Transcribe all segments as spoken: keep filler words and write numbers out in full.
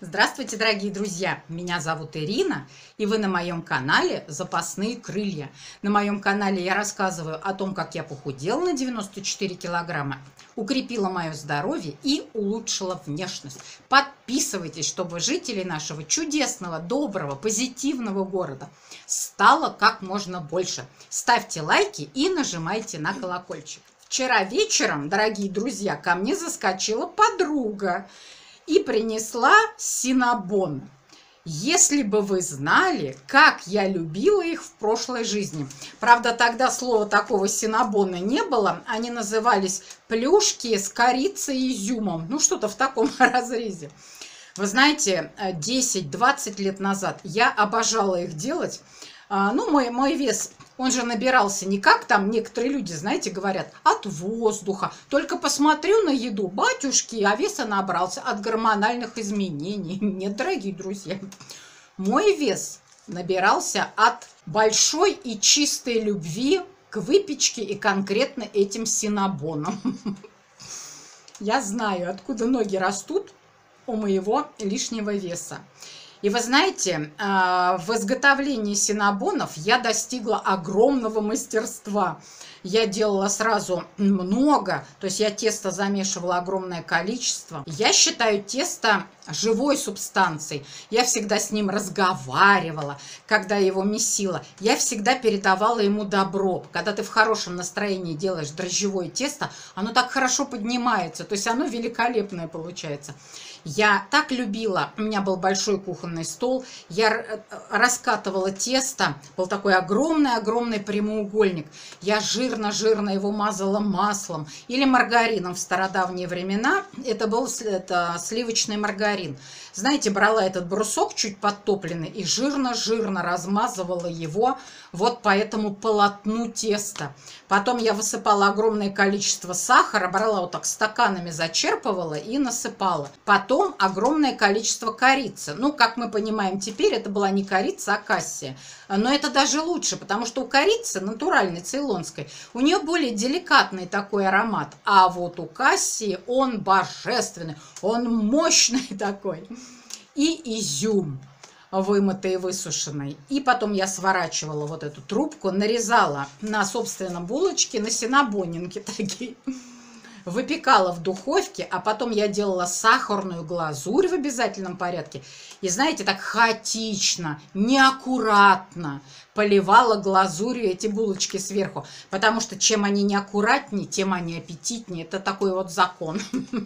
Здравствуйте, дорогие друзья! Меня зовут Ирина, и вы на моем канале «Запасные крылья». На моем канале я рассказываю о том, как я похудела на девяносто четыре килограмма, укрепила мое здоровье и улучшила внешность. Подписывайтесь, чтобы жителей нашего чудесного, доброго, позитивного города стало как можно больше. Ставьте лайки и нажимайте на колокольчик. Вчера вечером, дорогие друзья, ко мне заскочила подруга и принесла синнабон. Если бы вы знали, как я любила их в прошлой жизни. Правда, тогда слова такого синнабона не было. Они назывались плюшки с корицей и изюмом. Ну, что-то в таком разрезе. Вы знаете, десять-двадцать лет назад я обожала их делать. Ну, мой, мой вес, он же набирался не как там некоторые люди, знаете, говорят, от воздуха. Только посмотрю на еду, батюшки, а веса набрался от гормональных изменений. Нет, дорогие друзья, мой вес набирался от большой и чистой любви к выпечке и конкретно этим синнабоном. Я знаю, откуда ноги растут у моего лишнего веса. И вы знаете, в изготовлении синнабонов я достигла огромного мастерства. Я делала сразу много, то есть я тесто замешивала огромное количество. Я считаю тесто живой субстанцией. Я всегда с ним разговаривала, когда его месила. Я всегда передавала ему добро. Когда ты в хорошем настроении делаешь дрожжевое тесто, оно так хорошо поднимается, то есть оно великолепное получается. Я так любила, у меня был большой кухонный стол, я раскатывала тесто, был такой огромный-огромный прямоугольник. Я жирно-жирно его мазала маслом или маргарином в стародавние времена. Это был это, сливочный маргарин. Знаете, брала этот брусок чуть подтопленный и жирно-жирно размазывала его вот по этому полотну теста. Потом я высыпала огромное количество сахара, брала вот так стаканами, зачерпывала и насыпала. Потом огромное количество корицы. Ну, как мы понимаем теперь, это была не корица, а кассия. Но это даже лучше, потому что у корицы, натуральной, цейлонской, у нее более деликатный такой аромат. А вот у кассии он божественный, он мощный такой. И изюм вымытый и высушенный. И потом я сворачивала вот эту трубку, нарезала на собственном булочке, на синнабонинки такие. Выпекала в духовке, а потом я делала сахарную глазурь в обязательном порядке. И знаете, так хаотично, неаккуратно поливала глазурью эти булочки сверху. Потому что чем они неаккуратнее, тем они аппетитнее. Это такой вот закон.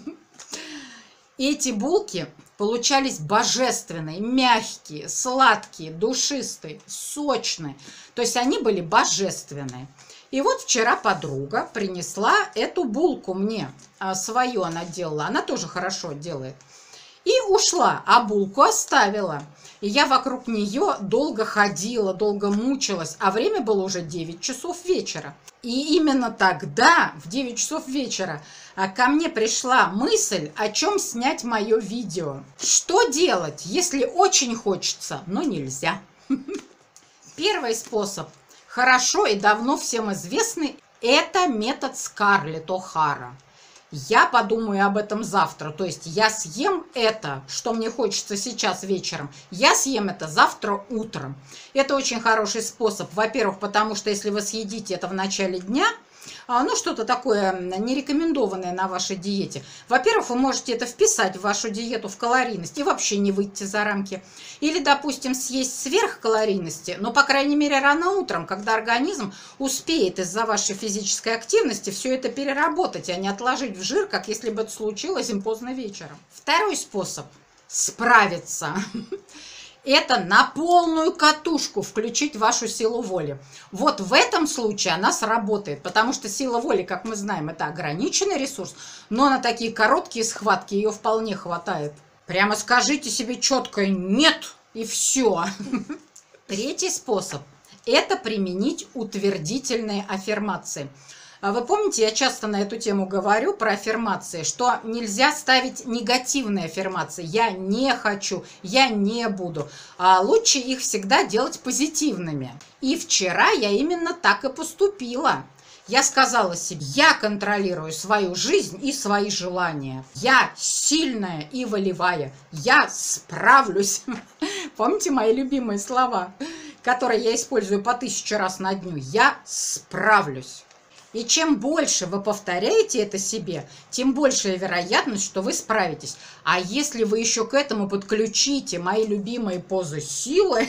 Эти булки получались божественные, мягкие, сладкие, душистые, сочные. То есть они были божественные. И вот вчера подруга принесла эту булку мне, свою она делала, она тоже хорошо делает. И ушла, а булку оставила. И я вокруг нее долго ходила, долго мучилась, а время было уже девять часов вечера. И именно тогда, в девять часов вечера, ко мне пришла мысль, о чем снять мое видео. Что делать, если очень хочется, но нельзя? Первый способ, хорошо и давно всем известный, это метод Скарлетт О'Хара. Я подумаю об этом завтра, то есть я съем это, что мне хочется сейчас вечером, я съем это завтра утром. Это очень хороший способ, во-первых, потому что если вы съедите это в начале дня, ну, что-то такое нерекомендованное на вашей диете. Во-первых, вы можете это вписать в вашу диету, в калорийность, и вообще не выйти за рамки. Или, допустим, съесть сверх калорийности, но, по крайней мере, рано утром, когда организм успеет из-за вашей физической активности все это переработать, а не отложить в жир, как если бы это случилось им поздно вечером. Второй способ справиться. Это на полную катушку включить вашу силу воли. Вот в этом случае она сработает, потому что сила воли, как мы знаем, это ограниченный ресурс, но на такие короткие схватки ее вполне хватает. Прямо скажите себе четко «нет» и все. Третий способ – это применить утвердительные аффирмации. Вы помните, я часто на эту тему говорю про аффирмации, что нельзя ставить негативные аффирмации. Я не хочу, я не буду. А лучше их всегда делать позитивными. И вчера я именно так и поступила. Я сказала себе, я контролирую свою жизнь и свои желания. Я сильная и волевая. Я справлюсь. Помните мои любимые слова, которые я использую по тысяче раз на дню? Я справлюсь. И чем больше вы повторяете это себе, тем большая вероятность, что вы справитесь. А если вы еще к этому подключите мои любимые позы силы,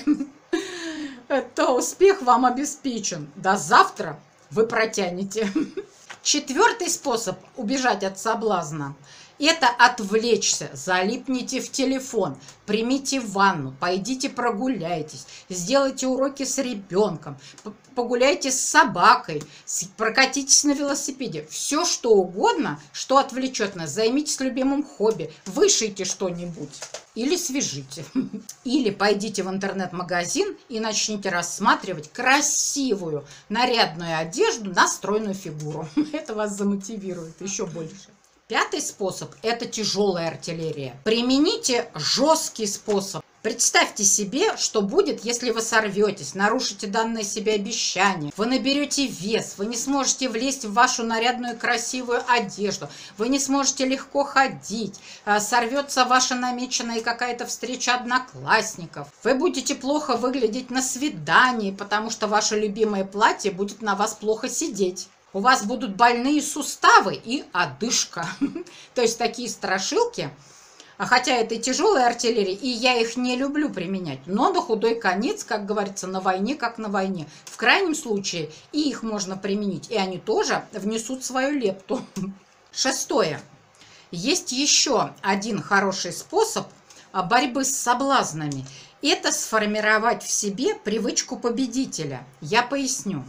то успех вам обеспечен. До завтра вы протянете. Четвертый способ убежать от соблазна – это отвлечься. Залипните в телефон, примите ванну, пойдите прогуляйтесь, сделайте уроки с ребенком, погуляйте с собакой, прокатитесь на велосипеде. Все что угодно, что отвлечет нас. Займитесь любимым хобби, вышейте что-нибудь или свяжите. Или пойдите в интернет-магазин и начните рассматривать красивую нарядную одежду на стройную фигуру. Это вас замотивирует еще больше. Пятый способ – это тяжелая артиллерия. Примените жесткий способ. Представьте себе, что будет, если вы сорветесь, нарушите данное себе обещание, вы наберете вес, вы не сможете влезть в вашу нарядную красивую одежду, вы не сможете легко ходить, сорвется ваша намеченная какая-то встреча одноклассников, вы будете плохо выглядеть на свидании, потому что ваше любимое платье будет на вас плохо сидеть. У вас будут больные суставы и одышка. То есть такие страшилки, хотя это тяжелая артиллерия, и я их не люблю применять, но на худой конец, как говорится, на войне, как на войне. В крайнем случае и их можно применить, и они тоже внесут свою лепту. Шестое. Есть еще один хороший способ борьбы с соблазнами. Это сформировать в себе привычку победителя. Я поясню.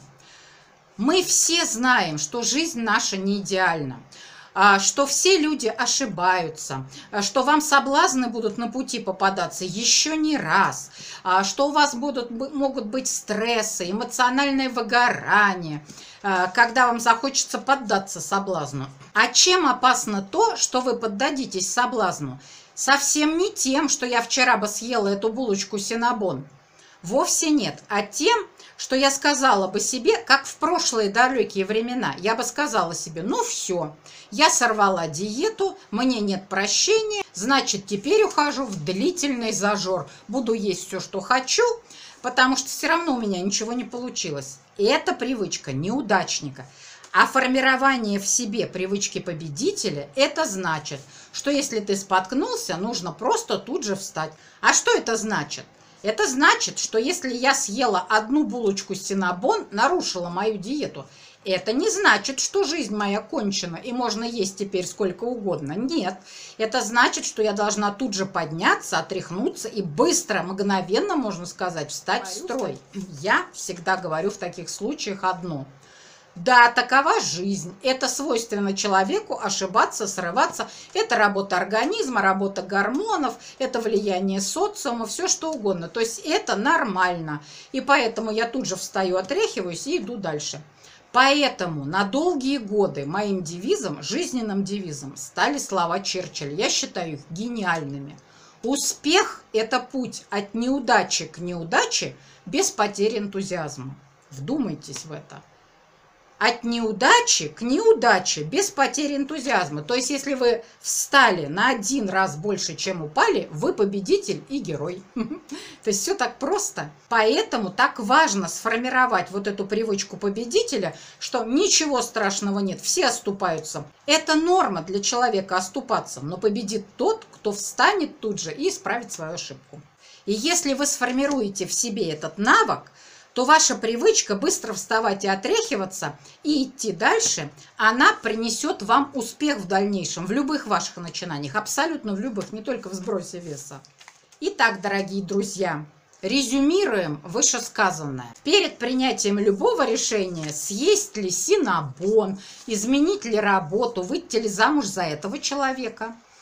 Мы все знаем, что жизнь наша не идеальна, что все люди ошибаются, что вам соблазны будут на пути попадаться еще не раз, что у вас будут, могут быть стрессы, эмоциональное выгорание, когда вам захочется поддаться соблазну. А чем опасно то, что вы поддадитесь соблазну? Совсем не тем, что я вчера бы съела эту булочку синнабон. Вовсе нет, а тем, что я сказала бы себе, как в прошлые далекие времена, я бы сказала себе, ну все, я сорвала диету, мне нет прощения, значит, теперь ухожу в длительный зажор, буду есть все, что хочу, потому что все равно у меня ничего не получилось. И это привычка неудачника. А формирование в себе привычки победителя – это значит, что если ты споткнулся, нужно просто тут же встать. А что это значит? Это значит, что если я съела одну булочку синнабон, нарушила мою диету, это не значит, что жизнь моя кончена и можно есть теперь сколько угодно. Нет, это значит, что я должна тут же подняться, отряхнуться и быстро, мгновенно, можно сказать, встать в строй. Я всегда говорю в таких случаях одно. Да, такова жизнь. Это свойственно человеку ошибаться, срываться. Это работа организма, работа гормонов, это влияние социума, все что угодно. То есть это нормально. И поэтому я тут же встаю, отряхиваюсь и иду дальше. Поэтому на долгие годы моим девизом, жизненным девизом стали слова Черчилля. Я считаю их гениальными. Успех – это путь от неудачи к неудаче без потери энтузиазма. Вдумайтесь в это. От неудачи к неудаче, без потери энтузиазма. То есть, если вы встали на один раз больше, чем упали, вы победитель и герой. То есть, все так просто. Поэтому так важно сформировать вот эту привычку победителя, что ничего страшного нет, все оступаются. Это норма для человека оступаться, но победит тот, кто встанет тут же и исправит свою ошибку. И если вы сформируете в себе этот навык, то ваша привычка быстро вставать и отряхиваться и идти дальше, она принесет вам успех в дальнейшем, в любых ваших начинаниях, абсолютно в любых, не только в сбросе веса. Итак, дорогие друзья, резюмируем вышесказанное. Перед принятием любого решения, съесть ли синнабон, изменить ли работу, выйти ли замуж за этого человека,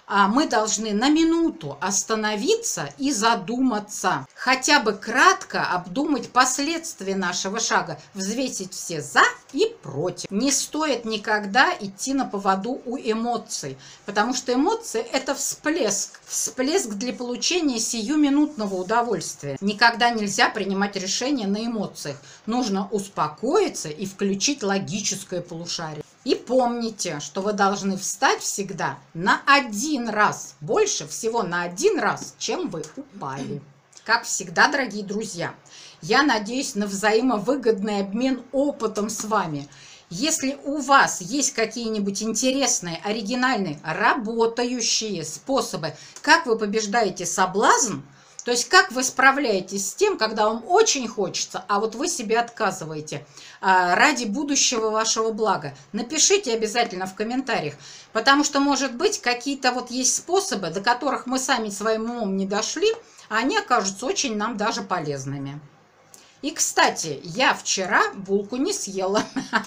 а мы должны на минуту остановиться и задуматься. Хотя бы кратко обдумать последствия нашего шага, взвесить все «за» и «против». Не стоит никогда идти на поводу у эмоций, потому что эмоции – это всплеск. Всплеск для получения сиюминутного удовольствия. Никогда нельзя принимать решения на эмоциях. Нужно успокоиться и включить логическое полушарие. И помните, что вы должны встать всегда на один раз. Больше всего на один раз, чем вы упали. Как всегда, дорогие друзья, я надеюсь на взаимовыгодный обмен опытом с вами. Если у вас есть какие-нибудь интересные, оригинальные, работающие способы, как вы побеждаете соблазн, то есть как вы справляетесь с тем, когда вам очень хочется, а вот вы себе отказываете а, ради будущего вашего блага, напишите обязательно в комментариях, потому что, может быть, какие-то вот есть способы, до которых мы сами своим умом не дошли, а они окажутся очень нам даже полезными. И, кстати, я вчера булку не съела.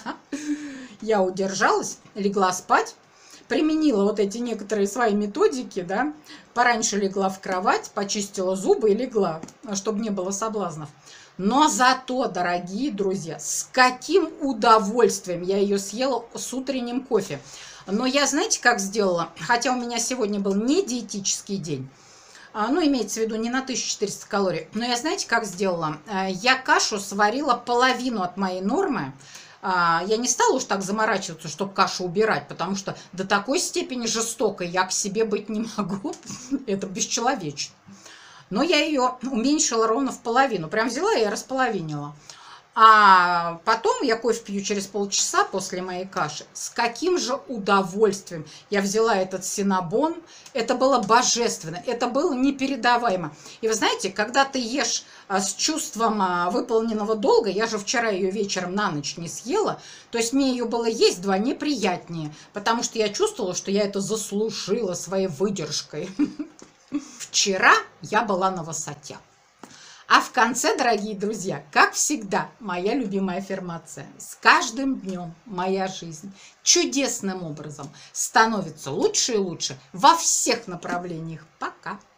Я удержалась, легла спать. Применила вот эти некоторые свои методики, да, пораньше легла в кровать, почистила зубы и легла, чтобы не было соблазнов. Но зато, дорогие друзья, с каким удовольствием я ее съела с утренним кофе. Но я, знаете, как сделала? Хотя у меня сегодня был не диетический день, ну, имеется в виду не на тысячу четыреста калорий, но я, знаете, как сделала? Я кашу сварила половину от моей нормы. Я не стала уж так заморачиваться, чтобы кашу убирать, потому что до такой степени жестокой я к себе быть не могу. Это бесчеловечно. Но я ее уменьшила ровно в половину. Прям взяла и располовинила. А потом я кофе пью через полчаса после моей каши. С каким же удовольствием я взяла этот синнабон. Это было божественно, это было непередаваемо. И вы знаете, когда ты ешь с чувством выполненного долга, я же вчера ее вечером на ночь не съела, то есть мне ее было есть вдвойне приятнее, потому что я чувствовала, что я это заслужила своей выдержкой. Вчера я была на высоте. А в конце, дорогие друзья, как всегда, моя любимая аффирмация. С каждым днем моя жизнь чудесным образом становится лучше и лучше во всех направлениях. Пока!